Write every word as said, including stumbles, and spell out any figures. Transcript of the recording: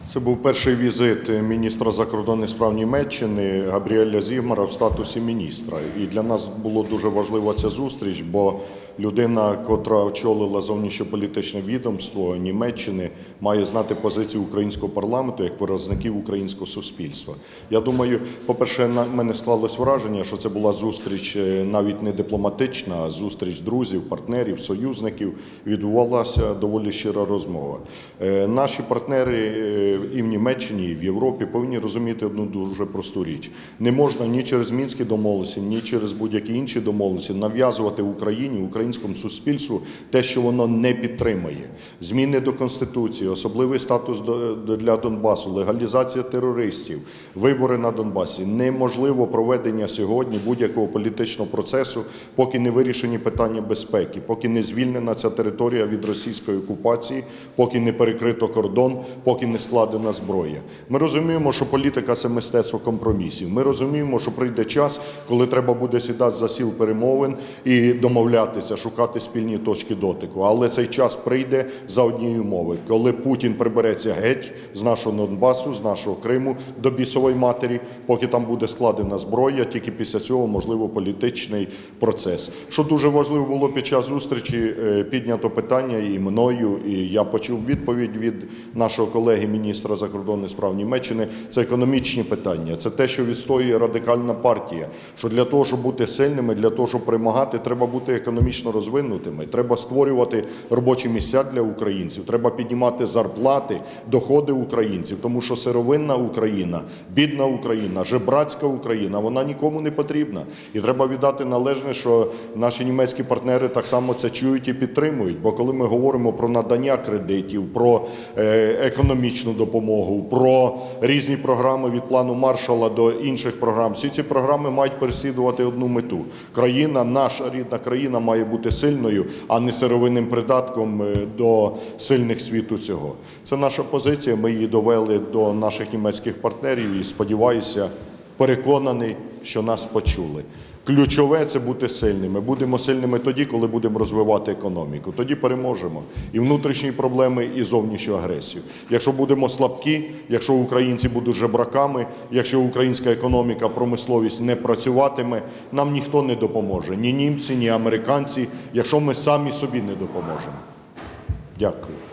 Це був перший візит міністра закордонних справ Німеччини Габріеля Зігмара в статусі міністра. І для нас було дуже важлива ця зустріч, бо людина, котра очолила зовнішньополітичне відомство Німеччини, має знати позицію українського парламенту як виразників українського суспільства. Я думаю, по-перше, на мене склалось враження, що це була зустріч навіть не дипломатична, а зустріч друзів, партнерів, союзників. Відбувалася доволі щира розмова. Наші партнери і в Німеччині, і в Європі повинні розуміти одну дуже просту річ. Не можна ні через Мінські домовленості, ні через будь-які інші домовленості нав'язувати Україні, українському суспільству те, що воно не підтримує. Зміни до Конституції, особливий статус для Донбасу, легалізація терористів, вибори на Донбасі. Неможливо проведення сьогодні будь-якого політичного процесу, поки не вирішені питання безпеки, поки не звільнена ця територія від російської окупації, поки не перекрито кордон, поки не складена зброя. Ми розуміємо, що політика – це мистецтво компромісів. Ми розуміємо, що прийде час, коли треба буде сідати за стіл перемовин і домовлятися, шукати спільні точки дотику. Але цей час прийде за однієї умови, коли Путін прибереться геть з нашого Донбасу, з нашого Криму до бісової матері, поки там буде складена зброя, тільки після цього можливо політичний процес. Що дуже важливо було під час зустрічі, піднято питання і мною, і я почув відповідь від нашого колеги міністра закордонних справ Німеччини, це економічні питання. Це те, що відстоює Радикальна партія, що для того, щоб бути сильними, для того, щоб перемагати, треба бути економічно розвинутими, треба створювати робочі місця для українців, треба піднімати зарплати, доходи українців, тому що сировинна Україна, бідна Україна, жебрацька Україна, вона нікому не потрібна. І треба віддати належне, що наші німецькі партнери так само це чують і підтримують, бо коли ми говоримо про надання кредитів, про економічну допомогу, про різні програми від плану Маршалла до інших програм, всі ці програми мають переслідувати одну мету. Країна, наша рідна країна має бути сильною, а не сировинним придатком до сильних світу цього. Це наша позиція, ми її довели до наших німецьких партнерів і, сподіваюся, переконаний, що нас почули. Ключове – це бути сильними. Будемо сильними тоді, коли будемо розвивати економіку. Тоді переможемо і внутрішні проблеми, і зовнішню агресію. Якщо будемо слабкі, якщо українці будуть жебраками, якщо українська економіка, промисловість не працюватиме, нам ніхто не допоможе. Ні німці, ні американці, якщо ми самі собі не допоможемо. Дякую.